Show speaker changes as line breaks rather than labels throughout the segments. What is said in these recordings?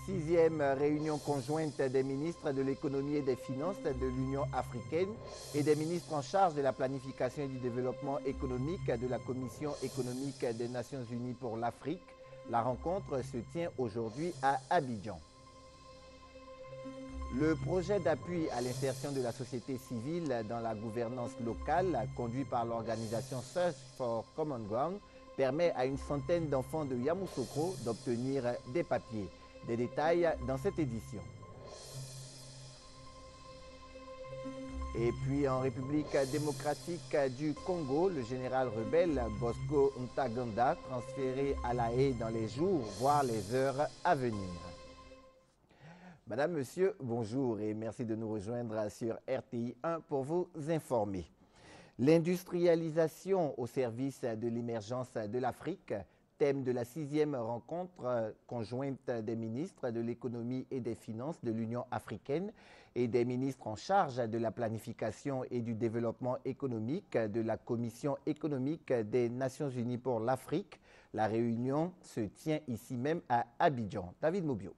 6e réunion conjointe des ministres de l'économie et des finances de l'Union africaine et des ministres en charge de la planification et du développement économique de la Commission économique des Nations Unies pour l'Afrique. La rencontre se tient aujourd'hui à Abidjan. Le projet d'appui à l'insertion de la société civile dans la gouvernance locale, conduit par l'organisation Search for Common Ground, permet à une centaine d'enfants de Yamoussoukro d'obtenir des papiers. Des détails dans cette édition. Et puis en République démocratique du Congo, le général rebelle Bosco Ntaganda transféré à La Haye dans les jours, voire les heures à venir. Madame, Monsieur, bonjour et merci de nous rejoindre sur RTI 1 pour vous informer. L'industrialisation au service de l'émergence de l'Afrique, thème de la 6e rencontre conjointe des ministres de l'économie et des finances de l'Union africaine et des ministres en charge de la planification et du développement économique de la Commission économique des Nations Unies pour l'Afrique. La réunion se tient ici même à Abidjan. David Mobio.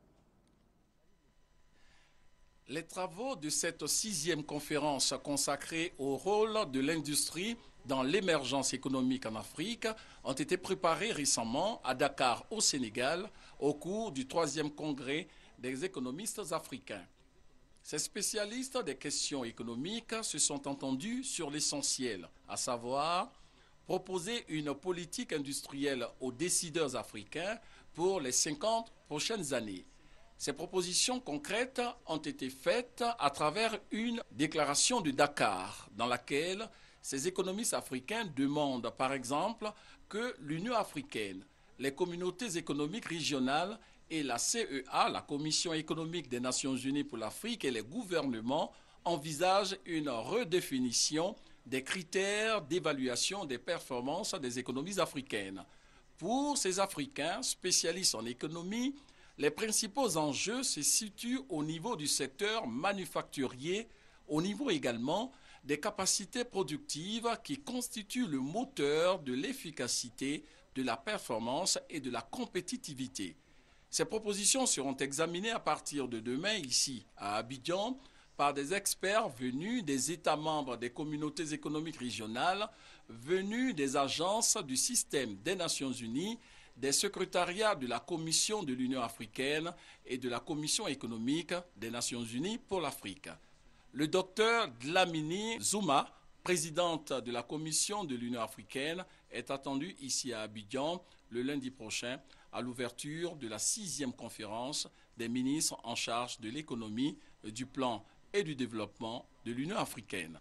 Les travaux de cette 6e conférence consacrée au rôle de l'industrie dans l'émergence économique en Afrique ont été préparés récemment à Dakar, au Sénégal, au cours du 3e congrès des économistes africains. Ces spécialistes des questions économiques se sont entendus sur l'essentiel, à savoir proposer une politique industrielle aux décideurs africains pour les 50 prochaines années. Ces propositions concrètes ont été faites à travers une déclaration de Dakar, dans laquelle ces économistes africains demandent par exemple que l'Union africaine, les communautés économiques régionales et la CEA, la Commission économique des Nations Unies pour l'Afrique et les gouvernements envisagent une redéfinition des critères d'évaluation des performances des économies africaines. Pour ces Africains spécialistes en économie, les principaux enjeux se situent au niveau du secteur manufacturier, au niveau également des capacités productives qui constituent le moteur de l'efficacité, de la performance et de la compétitivité. Ces propositions seront examinées à partir de demain ici à Abidjan par des experts venus des États membres des communautés économiques régionales, venus des agences du système des Nations Unies, des secrétariats de la Commission de l'Union africaine et de la Commission économique des Nations Unies pour l'Afrique. Le docteur Dlamini Zuma, présidente de la Commission de l'Union africaine, est attendu ici à Abidjan le lundi prochain à l'ouverture de la 6e conférence des ministres en charge de l'économie, du plan et du développement de l'Union africaine.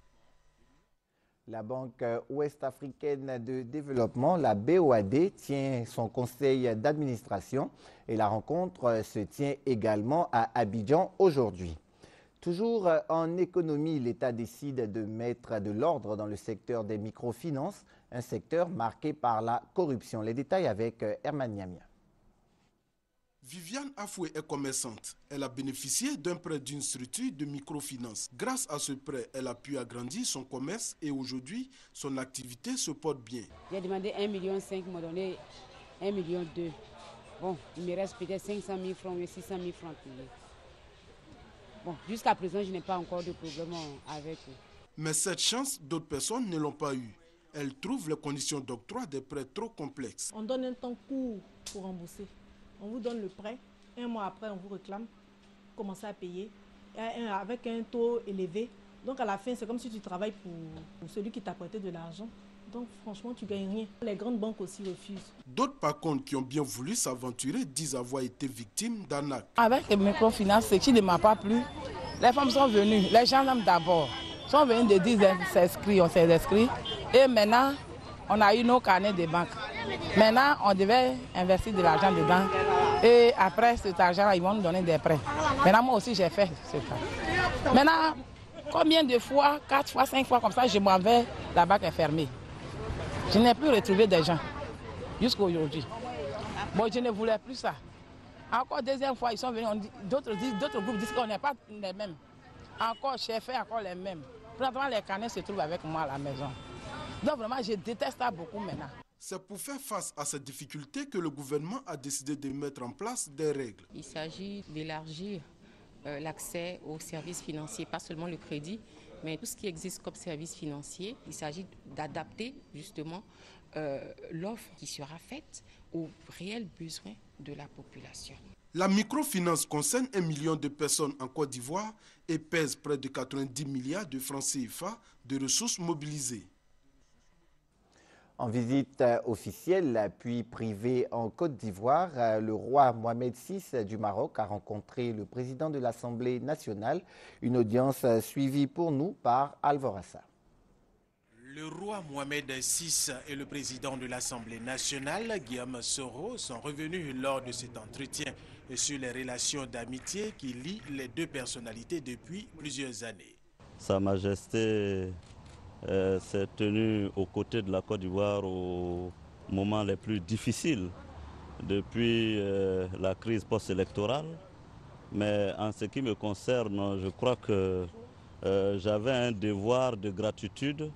La Banque ouest-africaine de développement, la BOAD, tient son conseil d'administration et la rencontre se tient également à Abidjan aujourd'hui. Toujours en économie, l'État décide de mettre de l'ordre dans le secteur des microfinances, un secteur marqué par la corruption. Les détails avec Herman Niamia.
Viviane Afoué est commerçante. Elle a bénéficié d'un prêt d'une structure de microfinance. Grâce à ce prêt, elle a pu agrandir son commerce et aujourd'hui, son activité se porte bien.
J'ai demandé 1,5 million, il m'a donné 1,2 million. Bon, il me reste peut-être 500 000 francs ou 600 000 francs. Bon, jusqu'à présent, je n'ai pas encore de problème avec eux.
Mais cette chance, d'autres personnes ne l'ont pas eue. Elle trouve les conditions d'octroi des prêts trop complexes.
On donne un temps court pour rembourser. On vous donne le prêt, un mois après on vous réclame, commencez à payer avec un taux élevé. Donc à la fin c'est comme si tu travailles pour celui qui t'a prêté de l'argent. Donc franchement tu ne gagnes rien. Les grandes banques aussi refusent.
D'autres par contre qui ont bien voulu s'aventurer disent avoir été victimes d'arnaques.
Avec les microfinances, ce qui ne m'a pas plu, les femmes sont venues, les gendarmes d'abord, sont venus de dire on s'est inscrit et maintenant on a eu nos carnets de banque. Maintenant, on devait investir de l'argent dedans et après cet argent, ils vont nous donner des prêts. Maintenant, moi aussi, j'ai fait ce cas. Maintenant, combien de fois, 4 fois, 5 fois comme ça, je m'en vais, la banque est fermée. Je n'ai plus retrouvé des gens jusqu'à aujourd'hui. Bon, je ne voulais plus ça. Encore deuxième fois, ils sont venus, d'autres groupes disent qu'on n'est pas les mêmes. Encore, j'ai fait encore les mêmes. Présentement, les carnets se trouvent avec moi à la maison. Donc vraiment, je déteste ça beaucoup maintenant.
C'est pour faire face à cette difficulté que le gouvernement a décidé de mettre en place des règles.
Il s'agit d'élargir l'accès aux services financiers, pas seulement le crédit, mais tout ce qui existe comme service financier. Il s'agit d'adapter justement l'offre qui sera faite aux réels besoins de la population.
La microfinance concerne 1 million de personnes en Côte d'Ivoire et pèse près de 90 milliards de francs CFA de ressources mobilisées.
En visite officielle puis privée en Côte d'Ivoire, le roi Mohamed VI du Maroc a rencontré le président de l'Assemblée nationale, une audience suivie pour nous par Alvorassa.
Le roi Mohamed VI et le président de l'Assemblée nationale, Guillaume Soro, sont revenus lors de cet entretien sur les relations d'amitié qui lient les deux personnalités depuis plusieurs années.
Sa Majesté s'est tenue aux côtés de la Côte d'Ivoire au moment les plus difficiles depuis la crise post-électorale. Mais en ce qui me concerne, je crois que j'avais un devoir de gratitude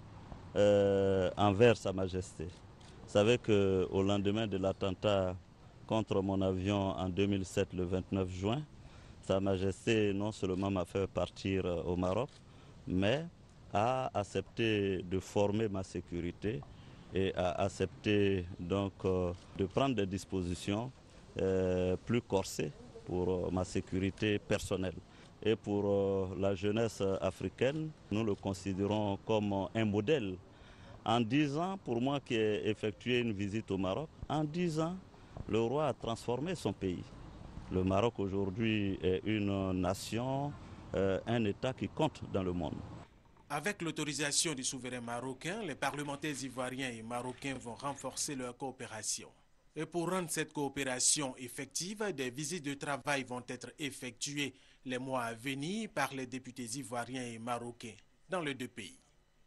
envers Sa Majesté. Vous savez qu'au lendemain de l'attentat contre mon avion en 2007, le 29 juin, Sa Majesté non seulement m'a fait partir au Maroc, mais a accepté de former ma sécurité et a accepté donc de prendre des dispositions plus corsées pour ma sécurité personnelle. Et pour la jeunesse africaine, nous le considérons comme un modèle. En 10 ans, pour moi qui ai effectué une visite au Maroc, en 10 ans, le roi a transformé son pays. Le Maroc aujourd'hui est une nation, un État qui compte dans le monde.
Avec l'autorisation du souverain marocain, les parlementaires ivoiriens et marocains vont renforcer leur coopération. Et pour rendre cette coopération effective, des visites de travail vont être effectuées les mois à venir par les députés ivoiriens et marocains dans les deux pays.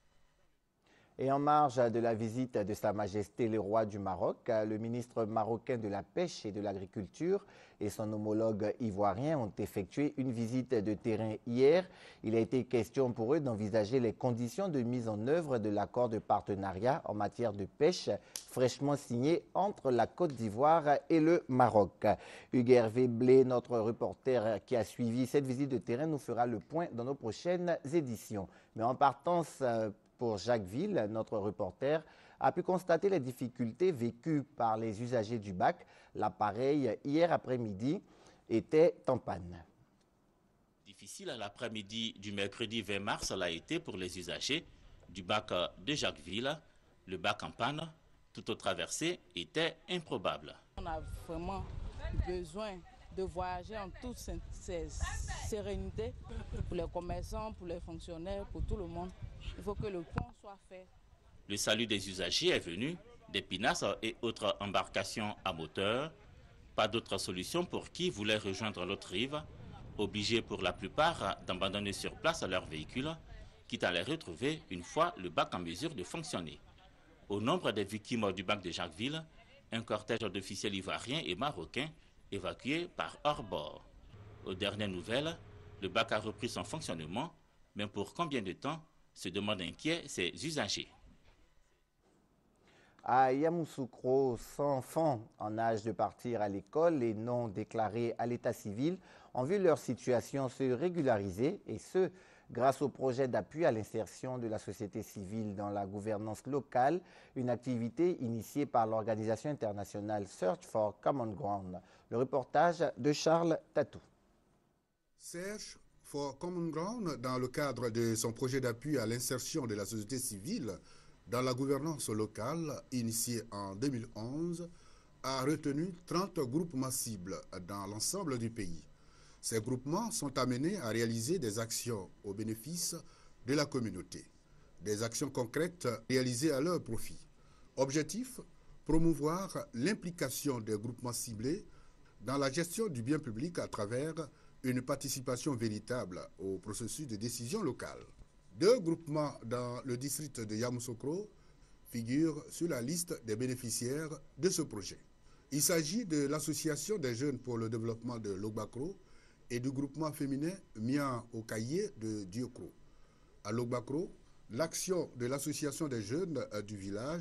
Et en marge de la visite de Sa Majesté le roi du Maroc, le ministre marocain de la Pêche et de l'Agriculture et son homologue ivoirien ont effectué une visite de terrain hier. Il a été question pour eux d'envisager les conditions de mise en œuvre de l'accord de partenariat en matière de pêche fraîchement signé entre la Côte d'Ivoire et le Maroc. Hugues-Hervé Blé, notre reporter qui a suivi cette visite de terrain, nous fera le point dans nos prochaines éditions. Mais en partance pour Jacquesville, notre reporter a pu constater les difficultés vécues par les usagers du bac. L'appareil, hier après-midi, était en panne.
Difficile à l'après-midi du mercredi 20 mars l'a été pour les usagers du bac de Jacquesville. Le bac en panne, toute autre traversée était improbable.
On a vraiment besoin de voyager en toute sérénité pour les commerçants, pour les fonctionnaires, pour tout le monde. Il faut que le pont soit fait.
Le salut des usagers est venu des pinasses et autres embarcations à moteur. Pas d'autre solution pour qui voulait rejoindre l'autre rive, obligés pour la plupart d'abandonner sur place leurs véhicules, quitte à les retrouver une fois le bac en mesure de fonctionner. Au nombre des victimes du bac de Jacquesville, un cortège d'officiels ivoiriens et marocains évacués par hors-bord. Aux dernières nouvelles, le bac a repris son fonctionnement, mais pour combien de temps, se demandent inquiets ses usagers.
À Yamoussoukro, 100 enfants en âge de partir à l'école et non déclarés à l'état civil ont vu leur situation se régulariser, et ce, grâce au projet d'appui à l'insertion de la société civile dans la gouvernance locale, une activité initiée par l'organisation internationale Search for Common Ground. Le reportage de Charles Tatou.
Search for Common Ground, dans le cadre de son projet d'appui à l'insertion de la société civile dans la gouvernance locale, initié en 2011, a retenu 30 groupements cibles dans l'ensemble du pays. Ces groupements sont amenés à réaliser des actions au bénéfice de la communauté, des actions concrètes réalisées à leur profit. Objectif, promouvoir l'implication des groupements ciblés dans la gestion du bien public à travers une participation véritable au processus de décision locale. 2 groupements dans le district de Yamoussoukro figurent sur la liste des bénéficiaires de ce projet. Il s'agit de l'Association des jeunes pour le développement de Logbakro et du groupement féminin Mian au Caillé de Diokro. À Logbakro, l'action de l'Association des jeunes du village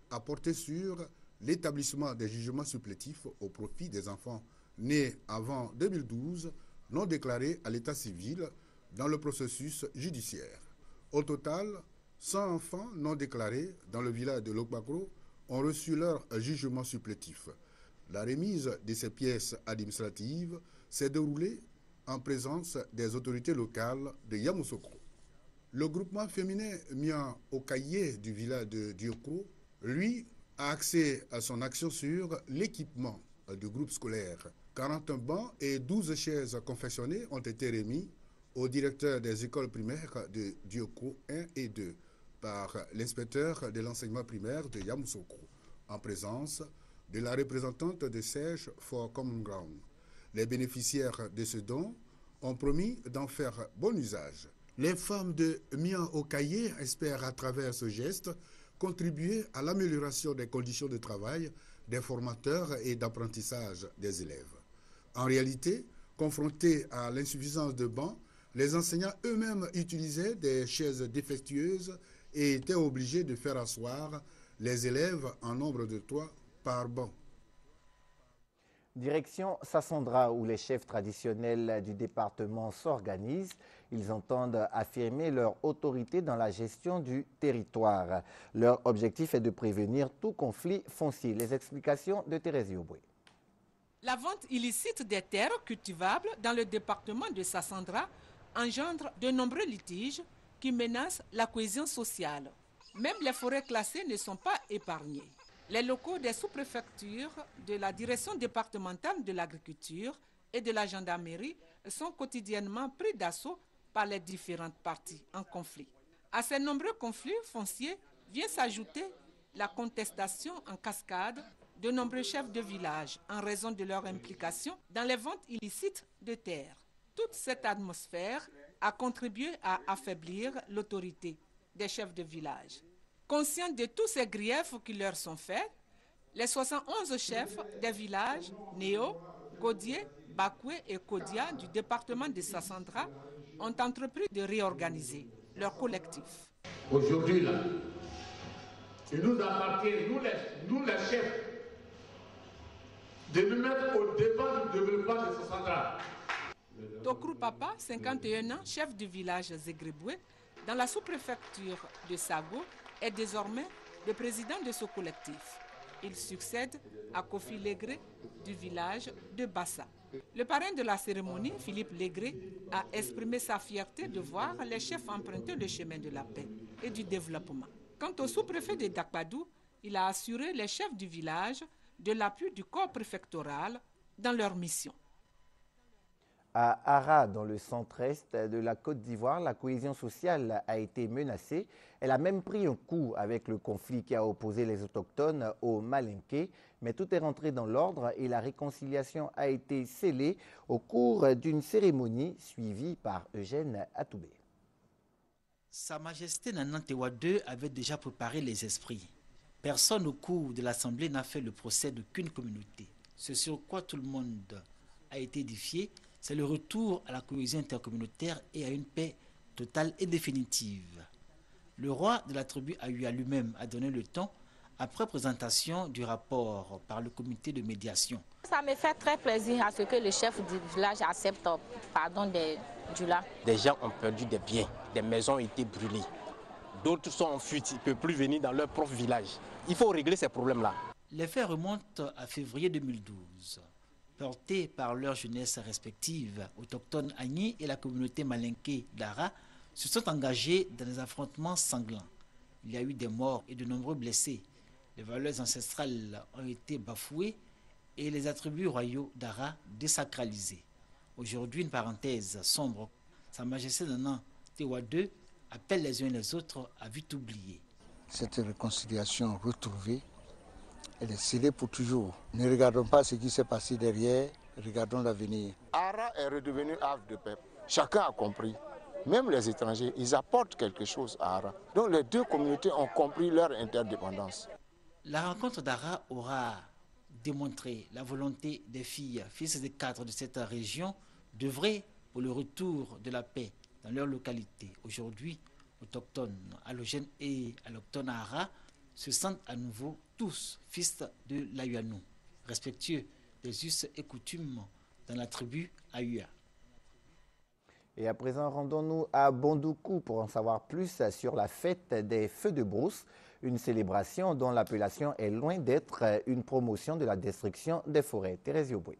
a porté sur l'établissement des jugements supplétifs au profit des enfants nés avant 2012 non déclarés à l'état civil dans le processus judiciaire. Au total, 100 enfants non déclarés dans le village de Lokbakro ont reçu leur jugement supplétif. La remise de ces pièces administratives s'est déroulée en présence des autorités locales de Yamoussoukro. Le groupement féminin Mian Okaye du village de Diokro, lui, a axé à son action sur l'équipement du groupe scolaire. 41 bancs et 12 chaises confectionnées ont été remis au directeur des écoles primaires de Diokro 1 et 2 par l'inspecteur de l'enseignement primaire de Yamoussoukro, en présence de la représentante de Serge for Common Ground. Les bénéficiaires de ce don ont promis d'en faire bon usage. Les femmes de Mian Okaye espèrent à travers ce geste contribuer à l'amélioration des conditions de travail des formateurs et d'apprentissage des élèves. En réalité, confrontés à l'insuffisance de bancs, les enseignants eux-mêmes utilisaient des chaises défectueuses et étaient obligés de faire asseoir les élèves en nombre de 3 par banc.
Direction Sassandra, où les chefs traditionnels du département s'organisent. Ils entendent affirmer leur autorité dans la gestion du territoire. Leur objectif est de prévenir tout conflit foncier. Les explications de Thérèse Yoboué.
La vente illicite des terres cultivables dans le département de Sassandra engendre de nombreux litiges qui menacent la cohésion sociale. Même les forêts classées ne sont pas épargnées. Les locaux des sous-préfectures de la direction départementale de l'agriculture et de la gendarmerie sont quotidiennement pris d'assaut par les différentes parties en conflit. À ces nombreux conflits fonciers vient s'ajouter la contestation en cascade de nombreux chefs de village en raison de leur implication dans les ventes illicites de terres. Toute cette atmosphère a contribué à affaiblir l'autorité des chefs de village. Conscients de tous ces griefs qui leur sont faits, les 71 chefs des villages Néo, Godier, Bakoué et Kodia du département de Sassandra ont entrepris de réorganiser leur collectif.
Aujourd'hui, là, il nous appartient, nous les chefs, de nous mettre au devant du développement de Sassandra.
Tokrou Papa, 51 ans, chef du village Zegreboué, dans la sous-préfecture de Sago, est désormais le président de ce collectif. Il succède à Kofi Legré du village de Bassa. Le parrain de la cérémonie, Philippe Legré, a exprimé sa fierté de voir les chefs emprunter le chemin de la paix et du développement. Quant au sous-préfet de Dakpadou, il a assuré les chefs du village de l'appui du corps préfectoral dans leur mission.
À Ara, dans le centre-est de la Côte d'Ivoire, la cohésion sociale a été menacée. Elle a même pris un coup avec le conflit qui a opposé les autochtones aux Malinké. Mais tout est rentré dans l'ordre et la réconciliation a été scellée au cours d'une cérémonie suivie par Eugène Atoubé.
Sa Majesté Nana Tewa II avait déjà préparé les esprits. Personne au cours de l'Assemblée n'a fait le procès d'aucune communauté. Ce sur quoi tout le monde a été édifié, c'est le retour à la cohésion intercommunautaire et à une paix totale et définitive. Le roi de la tribu Ayua lui-même a donné le ton après présentation du rapport par le comité de médiation.
Ça me fait très plaisir à ce que le chef du village accepte le pardon des Djoula.
Des gens ont perdu des biens, des maisons ont été brûlées. D'autres sont en fuite, ils ne peuvent plus venir dans leur propre village. Il faut régler ces problèmes-là.
Les faits remontent à février 2012. Portés par leur jeunesse respective, autochtones Agni et la communauté Malinké d'Ara se sont engagés dans des affrontements sanglants. Il y a eu des morts et de nombreux blessés. Les valeurs ancestrales ont été bafouées et les attributs royaux d'Ara désacralisés. Aujourd'hui, une parenthèse sombre. Sa Majesté Nana Tewa II appelle les uns et les autres à vite oublier.
Cette réconciliation retrouvée, elle est scellée pour toujours. Ne regardons pas ce qui s'est passé derrière, regardons l'avenir.
Ara est redevenu havre de paix. Chacun a compris. Même les étrangers, ils apportent quelque chose à Ara. Donc les deux communautés ont compris leur interdépendance.
La rencontre d'Ara aura démontré la volonté des filles, fils des cadres de cette région, d'œuvrer pour le retour de la paix dans leur localité. Aujourd'hui, autochtones, allogènes et allochtones à Ara se sentent à nouveau tous fils de l'Ayuanou, respectueux des us et coutumes dans la tribu Ayua.
Et à présent, rendons-nous à Bondoukou pour en savoir plus sur la fête des feux de brousse, une célébration dont l'appellation est loin d'être une promotion de la destruction des forêts. Thérèse Yoboué.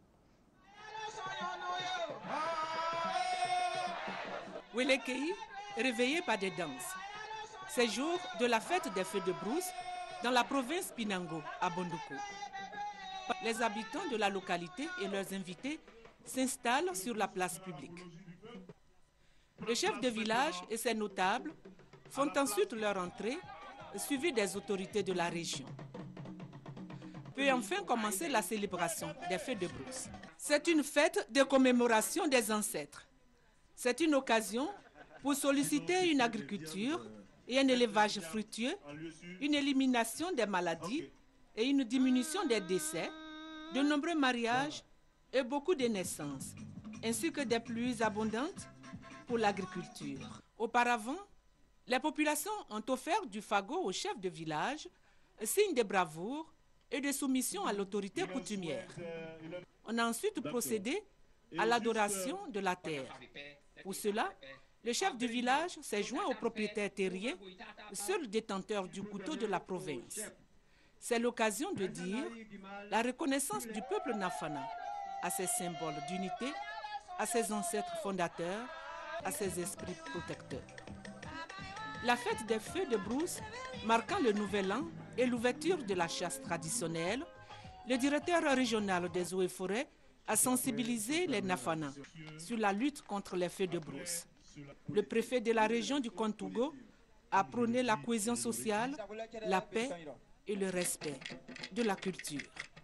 Wélekei, réveillé par des danses. C'est jour de la fête des feux de brousse dans la province Pinango, à Bondoukou. Les habitants de la localité et leurs invités s'installent sur la place publique. Le chef de village et ses notables font ensuite leur entrée, suivis des autorités de la région. Peut enfin commencer la célébration des feux de brousse. C'est une fête de commémoration des ancêtres. C'est une occasion pour solliciter une agriculture et un élevage fructueux, une élimination des maladies et une diminution des décès, de nombreux mariages et beaucoup de naissances, ainsi que des pluies abondantes pour l'agriculture. Auparavant, les populations ont offert du fagot au chef de village, signe de bravoure et de soumission à l'autorité coutumière. On a ensuite procédé à l'adoration de la terre. Pour cela, le chef du village s'est joint au propriétaire terrier, seul détenteur du couteau de la province. C'est l'occasion de dire la reconnaissance du peuple Nafana à ses symboles d'unité, à ses ancêtres fondateurs, à ses esprits protecteurs. La fête des feux de brousse, marquant le nouvel an et l'ouverture de la chasse traditionnelle, le directeur régional des eaux et forêts a sensibilisé les Nafana sur la lutte contre les feux de brousse. Le préfet de la région du Kontougo a prôné la cohésion sociale, la paix et le respect de la culture.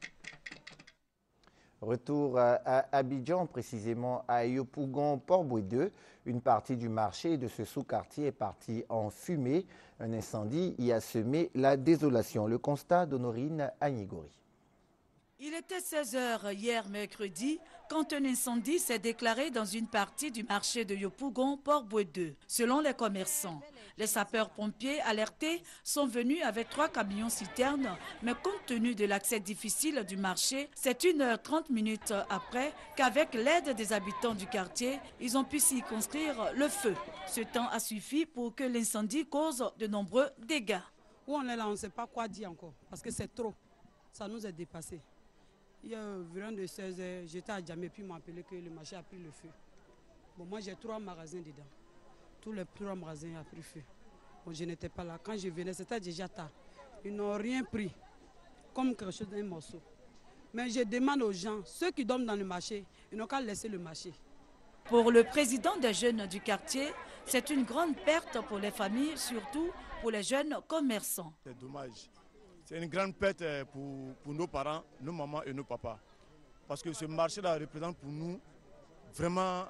Retour à Abidjan, précisément à Yopougon, Port-Boué 2. Une partie du marché de ce sous-quartier est partie en fumée. Un incendie y a semé la désolation. Le constat d'Honorine Agnigori.
Il était 16h hier mercredi quand un incendie s'est déclaré dans une partie du marché de Yopougon, Port-Boué 2. Selon les commerçants, les sapeurs-pompiers alertés sont venus avec 3 camions-citernes, mais compte tenu de l'accès difficile du marché, c'est 1h30 après qu'avec l'aide des habitants du quartier, ils ont pu circonscrire le feu. Ce temps a suffi pour que l'incendie cause de nombreux dégâts.
Où on est là, on ne sait pas quoi dire encore, parce que c'est trop. Ça nous a dépassé. Il y a environ de 16h, j'étais à Djamé, puis ils m'ont appelé que le marché a pris le feu. Bon, moi j'ai 3 magasins dedans. Tous les 3 magasins ont pris feu. Bon, je n'étais pas là. Quand je venais, c'était déjà tard. Ils n'ont rien pris, comme quelque chose d'un morceau. Mais je demande aux gens, ceux qui dorment dans le marché, ils n'ont qu'à laisser le marché.
Pour le président des jeunes du quartier, c'est une grande perte pour les familles, surtout pour les jeunes commerçants.
C'est dommage. C'est une grande perte pour nos parents, nos mamans et nos papas. Parce que ce marché-là représente pour nous vraiment,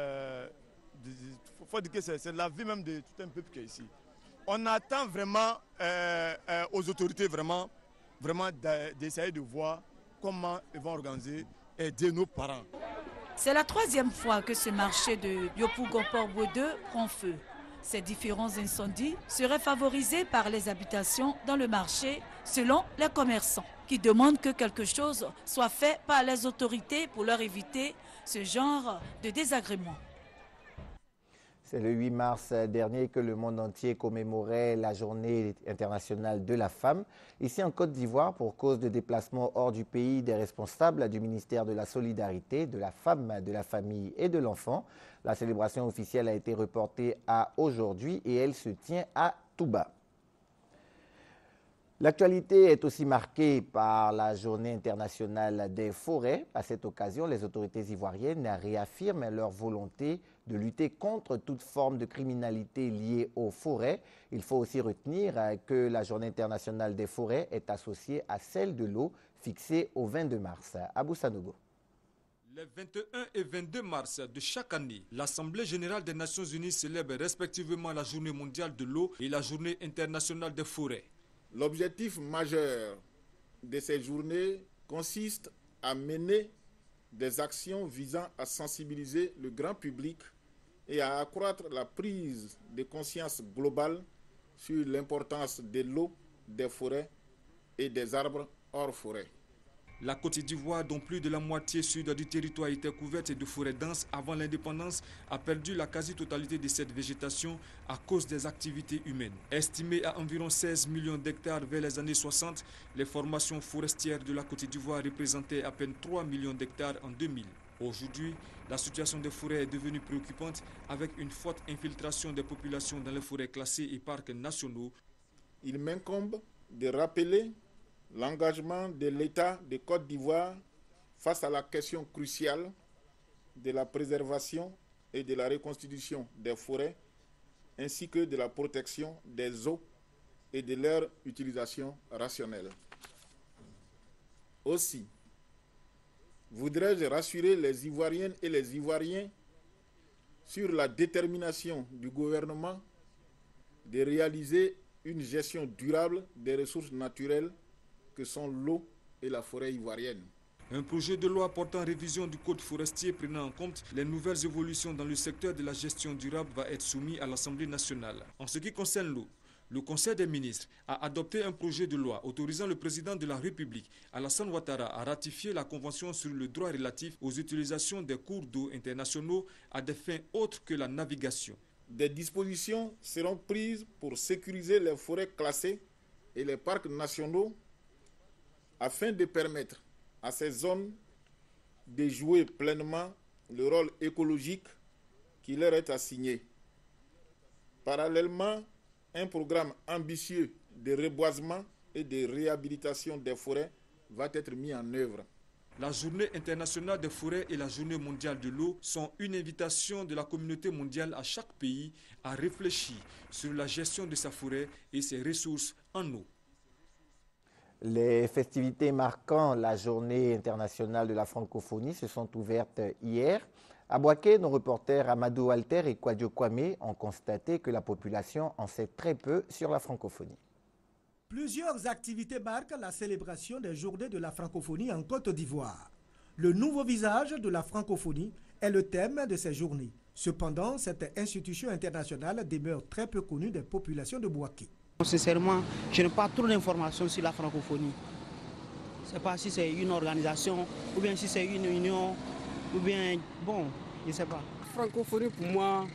faut dire que c'est la vie même de tout un peuple qui est ici. On attend vraiment aux autorités vraiment d'essayer de voir comment ils vont organiser et aider nos parents.
C'est la 3e fois que ce marché de Yopougon Port-Boué 2 prend feu. Ces différents incendies seraient favorisés par les habitations dans le marché, selon les commerçants, qui demandent que quelque chose soit fait par les autorités pour leur éviter ce genre de désagrément.
C'est le 8 mars dernier que le monde entier commémorait la Journée internationale de la femme. Ici en Côte d'Ivoire, pour cause de déplacement hors du pays des responsables du ministère de la Solidarité, de la Femme, de la Famille et de l'Enfant, la célébration officielle a été reportée à aujourd'hui et elle se tient à Touba. L'actualité est aussi marquée par la Journée internationale des forêts. À cette occasion, les autorités ivoiriennes réaffirment leur volonté de lutter contre toute forme de criminalité liée aux forêts. Il faut aussi retenir que la Journée internationale des forêts est associée à celle de l'eau, fixée au 22 mars. Abou Sanogo.
Les 21 et 22 mars de chaque année, l'Assemblée générale des Nations unies célèbre respectivement la Journée mondiale de l'eau et la Journée internationale des forêts.
L'objectif majeur de ces journées consiste à mener des actions visant à sensibiliser le grand public et à accroître la prise de conscience globale sur l'importance de l'eau des forêts et des arbres hors forêt.
La Côte d'Ivoire, dont plus de la moitié sud du territoire était couverte de forêts denses avant l'indépendance, a perdu la quasi-totalité de cette végétation à cause des activités humaines. Estimée à environ 16 millions d'hectares vers les années 60, les formations forestières de la Côte d'Ivoire représentaient à peine 3 millions d'hectares en 2000. Aujourd'hui, la situation des forêts est devenue préoccupante avec une forte infiltration des populations dans les forêts classées et parcs nationaux.
Il m'incombe de rappeler l'engagement de l'État de Côte d'Ivoire face à la question cruciale de la préservation et de la reconstitution des forêts, ainsi que de la protection des eaux et de leur utilisation rationnelle. Aussi, voudrais-je rassurer les Ivoiriennes et les Ivoiriens sur la détermination du gouvernement de réaliser une gestion durable des ressources naturelles que sont l'eau et la forêt ivoirienne.
Un projet de loi portant révision du code forestier prenant en compte les nouvelles évolutions dans le secteur de la gestion durable va être soumis à l'Assemblée nationale. En ce qui concerne l'eau, le Conseil des ministres a adopté un projet de loi autorisant le président de la République, Alassane Ouattara, à ratifier la Convention sur le droit relatif aux utilisations des cours d'eau internationaux à des fins autres que la navigation.
Des dispositions seront prises pour sécuriser les forêts classées et les parcs nationaux afin de permettre à ces zones de jouer pleinement le rôle écologique qui leur est assigné. Parallèlement, un programme ambitieux de reboisement et de réhabilitation des forêts va être mis en œuvre.
La Journée internationale des forêts et la Journée mondiale de l'eau sont une invitation de la communauté mondiale à chaque pays à réfléchir sur la gestion de sa forêt et ses ressources en eau.
Les festivités marquant la Journée internationale de la francophonie se sont ouvertes hier. À Bouaké, nos reporters Amadou Alter et Kwadjo Kwame ont constaté que la population en sait très peu sur la francophonie.
Plusieurs activités marquent la célébration des Journées de la francophonie en Côte d'Ivoire. Le nouveau visage de la francophonie est le thème de ces journées. Cependant, cette institution internationale demeure très peu connue des populations de Bouaké.
Sincèrement, je n'ai pas trop d'informations sur la francophonie. Je ne sais pas si c'est une organisation, ou bien si c'est une union, ou bien, bon, je ne sais pas.
La francophonie, pour moi,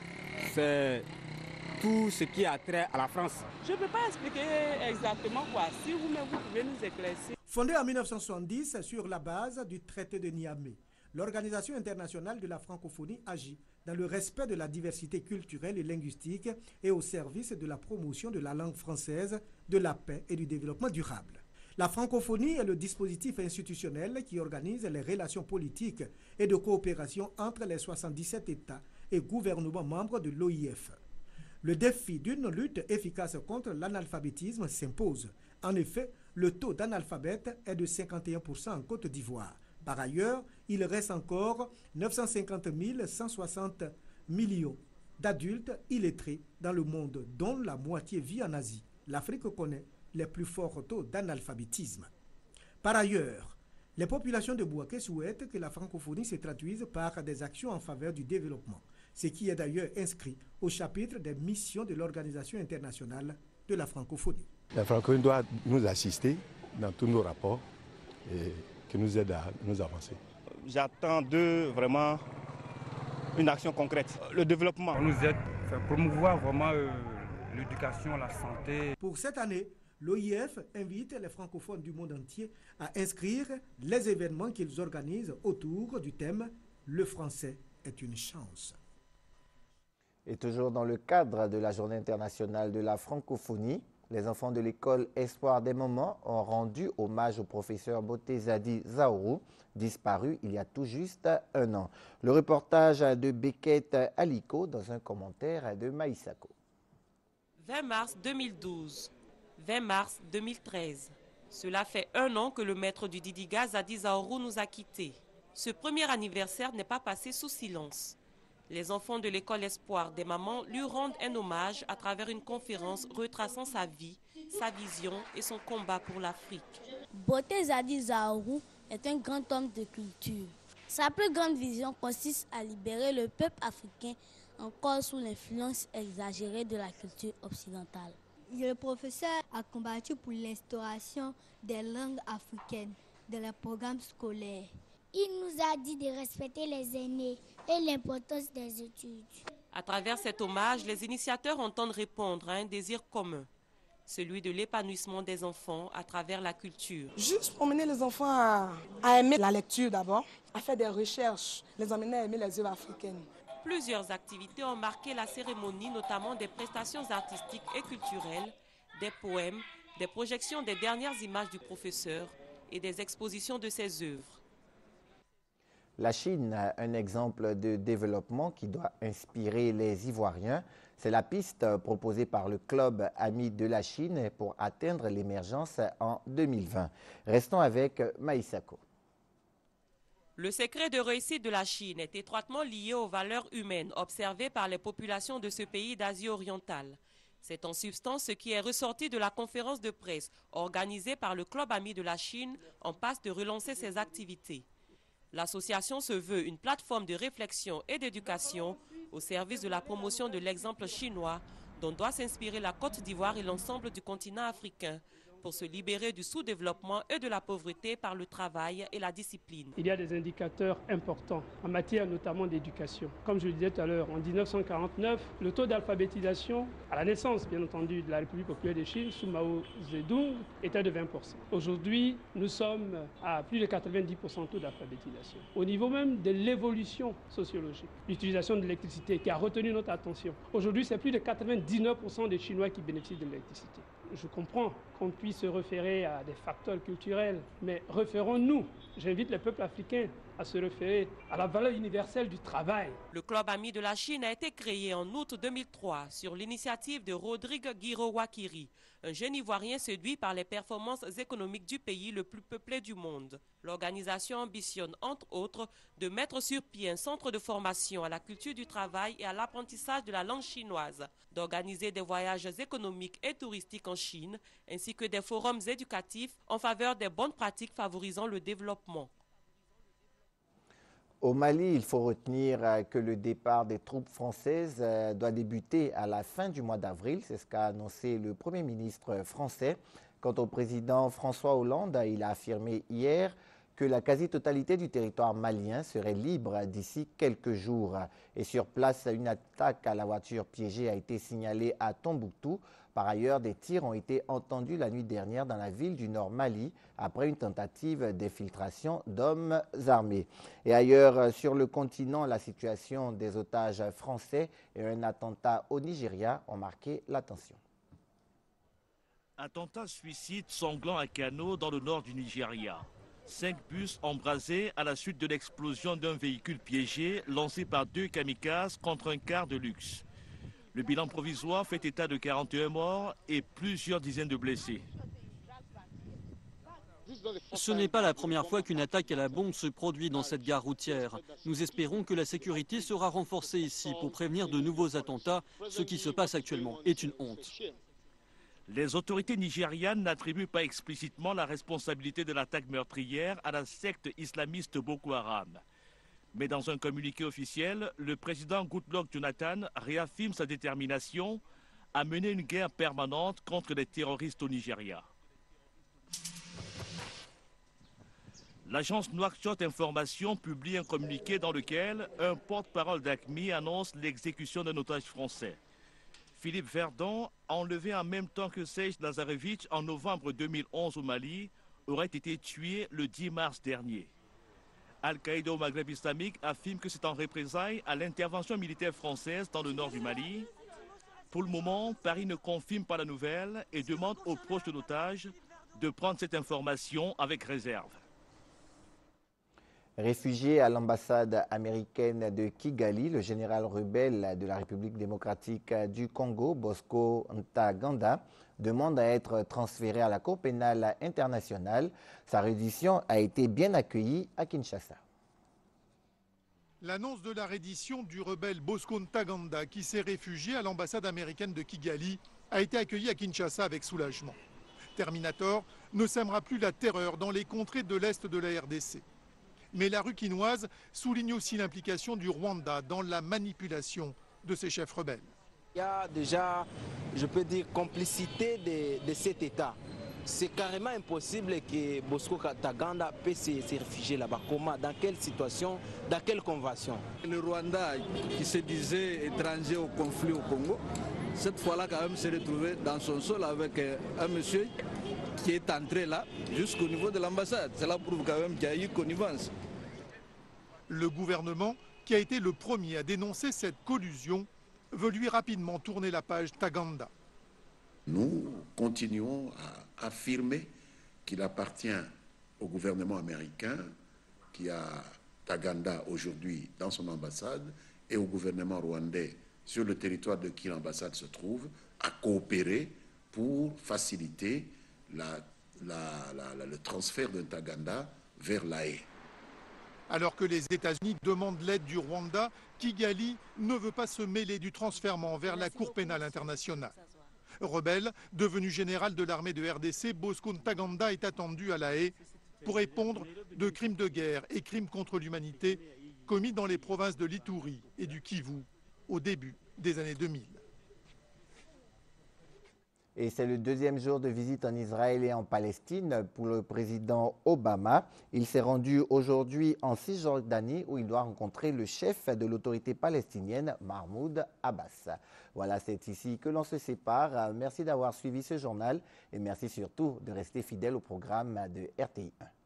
c'est tout ce qui a trait à la France.
Je ne peux pas expliquer exactement quoi. Si vous-même, vous pouvez nous éclaircir.
Fondée en 1970 sur la base du traité de Niamey, l'Organisation internationale de la francophonie agit dans le respect de la diversité culturelle et linguistique et au service de la promotion de la langue française, de la paix et du développement durable. La francophonie est le dispositif institutionnel qui organise les relations politiques et de coopération entre les 77 États et gouvernements membres de l'OIF. Le défi d'une lutte efficace contre l'analphabétisme s'impose. En effet, le taux d'analphabètes est de 51% en Côte d'Ivoire. Par ailleurs, il reste encore 950 160 millions d'adultes illettrés dans le monde, dont la moitié vit en Asie. L'Afrique connaît les plus forts taux d'analphabétisme. Par ailleurs, les populations de Bouaké souhaitent que la francophonie se traduise par des actions en faveur du développement, ce qui est d'ailleurs inscrit au chapitre des missions de l'Organisation internationale de la francophonie.
La francophonie doit nous assister dans tous nos rapports et qui nous aide à nous avancer.
J'attends d'eux vraiment une action concrète. Le développement
nous aide à promouvoir vraiment l'éducation, la santé.
Pour cette année, l'OIF invite les francophones du monde entier à inscrire les événements qu'ils organisent autour du thème « Le français est une chance ».
Et toujours dans le cadre de la Journée internationale de la francophonie, les enfants de l'école Espoir des Moments ont rendu hommage au professeur Botezadi Zaourou, disparu il y a tout juste un an. Le reportage de Beckett Aliko dans un commentaire de Maïsako.
20 mars 2012, 20 mars 2013. Cela fait un an que le maître du Didiga, Zadi Zaourou, nous a quittés. Ce premier anniversaire n'est pas passé sous silence. Les enfants de l'école Espoir des Mamans lui rendent un hommage à travers une conférence retraçant sa vie, sa vision et son combat pour l'Afrique.
Botezadi Zaourou est un grand homme de culture. Sa plus grande vision consiste à libérer le peuple africain encore sous l'influence exagérée de la culture occidentale. Le professeur a combattu pour l'instauration des langues africaines dans les programmes scolaires.
Il nous a dit de respecter les aînés et l'importance des études.
À travers cet hommage, les initiateurs entendent répondre à un désir commun, celui de l'épanouissement des enfants à travers la culture.
Juste pour mener les enfants à aimer la lecture d'abord, à faire des recherches, les emmener à aimer les œuvres africaines.
Plusieurs activités ont marqué la cérémonie, notamment des prestations artistiques et culturelles, des poèmes, des projections des dernières images du professeur et des expositions de ses œuvres.
La Chine a un exemple de développement qui doit inspirer les Ivoiriens. C'est la piste proposée par le Club Amis de la Chine pour atteindre l'émergence en 2020. Restons avec Maïsako.
Le secret de réussite de la Chine est étroitement lié aux valeurs humaines observées par les populations de ce pays d'Asie orientale. C'est en substance ce qui est ressorti de la conférence de presse organisée par le Club Amis de la Chine en passe de relancer ses activités. L'association se veut une plateforme de réflexion et d'éducation au service de la promotion de l'exemple chinois dont doit s'inspirer la Côte d'Ivoire et l'ensemble du continent africain pour se libérer du sous-développement et de la pauvreté par le travail et la discipline.
Il y a des indicateurs importants en matière notamment d'éducation. Comme je le disais tout à l'heure, en 1949, le taux d'alphabétisation, à la naissance bien entendu de la République populaire de Chine, sous Mao Zedong, était de 20%. Aujourd'hui, nous sommes à plus de 90% de taux d'alphabétisation. Au niveau même de l'évolution sociologique, l'utilisation de l'électricité qui a retenu notre attention. Aujourd'hui, c'est plus de 99% des Chinois qui bénéficient de l'électricité. Je comprends qu'on puisse se référer à des facteurs culturels, mais référons-nous, j'invite les peuples africains à se référer à la valeur universelle du travail.
Le Club Amis de la Chine a été créé en août 2003 sur l'initiative de Rodrigue Guiro-Wakiri, un jeune Ivoirien séduit par les performances économiques du pays le plus peuplé du monde. L'organisation ambitionne, entre autres, de mettre sur pied un centre de formation à la culture du travail et à l'apprentissage de la langue chinoise, d'organiser des voyages économiques et touristiques en Chine, ainsi que des forums éducatifs en faveur des bonnes pratiques favorisant le développement.
Au Mali, il faut retenir que le départ des troupes françaises doit débuter à la fin du mois d'avril. C'est ce qu'a annoncé le Premier ministre français. Quant au président François Hollande, il a affirmé hier que la quasi-totalité du territoire malien serait libre d'ici quelques jours. Et sur place, une attaque à la voiture piégée a été signalée à Tombouctou. Par ailleurs, des tirs ont été entendus la nuit dernière dans la ville du Nord Mali après une tentative d'infiltration d'hommes armés. Et ailleurs, sur le continent, la situation des otages français et un attentat au Nigeria ont marqué l'attention.
Attentat suicide sanglant à Kano dans le nord du Nigeria. 5 bus embrasés à la suite de l'explosion d'un véhicule piégé lancé par 2 kamikazes contre un car de luxe. Le bilan provisoire fait état de 41 morts et plusieurs dizaines de blessés.
Ce n'est pas la première fois qu'une attaque à la bombe se produit dans cette gare routière. Nous espérons que la sécurité sera renforcée ici pour prévenir de nouveaux attentats. Ce qui se passe actuellement est une honte.
Les autorités nigérianes n'attribuent pas explicitement la responsabilité de l'attaque meurtrière à la secte islamiste Boko Haram. Mais dans un communiqué officiel, le président Goodluck Jonathan réaffirme sa détermination à mener une guerre permanente contre les terroristes au Nigeria. L'agence Nouakchott Information publie un communiqué dans lequel un porte-parole d'AQMI annonce l'exécution d'un otage français. Philippe Verdon, enlevé en même temps que Sej Lazarevitch en novembre 2011 au Mali, aurait été tué le 10 mars dernier. Al-Qaïda au Maghreb islamique affirme que c'est en représailles à l'intervention militaire française dans le nord du Mali. Pour le moment, Paris ne confirme pas la nouvelle et demande aux proches de l'otage de prendre cette information avec réserve.
Réfugié à l'ambassade américaine de Kigali, le général rebelle de la République démocratique du Congo, Bosco Ntaganda, demande à être transféré à la Cour pénale internationale. Sa reddition a été bien accueillie à Kinshasa.
L'annonce de la reddition du rebelle Bosco Ntaganda, qui s'est réfugié à l'ambassade américaine de Kigali, a été accueillie à Kinshasa avec soulagement. Terminator ne sèmera plus la terreur dans les contrées de l'Est de la RDC. Mais la rue quinoise souligne aussi l'implication du Rwanda dans la manipulation de ses chefs rebelles.
Il y a déjà, je peux dire, complicité de cet État. C'est carrément impossible que Bosco Ntaganda puisse se réfugier là-bas. Comment? Dans quelle situation? Dans quelle convention?
Le Rwanda, qui se disait étranger au conflit au Congo, cette fois-là, quand même, s'est retrouvé dans son sol avec un monsieur qui est entré là, jusqu'au niveau de l'ambassade. Cela prouve quand même qu'il y a eu connivence.
Le gouvernement, qui a été le premier à dénoncer cette collusion, veut lui rapidement tourner la page Ntaganda.
Nous continuons à affirmer qu'il appartient au gouvernement américain, qui a Ntaganda aujourd'hui dans son ambassade, et au gouvernement rwandais sur le territoire de qui l'ambassade se trouve, à coopérer pour faciliter le transfert de Ntaganda vers La Haye.
Alors que les États-Unis demandent l'aide du Rwanda, Kigali ne veut pas se mêler du transfèrement vers la Cour pénale internationale. Rebelle, devenu général de l'armée de RDC, Bosco Ntaganda est attendu à La Haye pour répondre de crimes de guerre et crimes contre l'humanité commis dans les provinces de l'Ituri et du Kivu au début des années 2000.
Et c'est le deuxième jour de visite en Israël et en Palestine pour le président Obama. Il s'est rendu aujourd'hui en Cisjordanie où il doit rencontrer le chef de l'autorité palestinienne, Mahmoud Abbas. Voilà, c'est ici que l'on se sépare. Merci d'avoir suivi ce journal et merci surtout de rester fidèle au programme de RTI 1.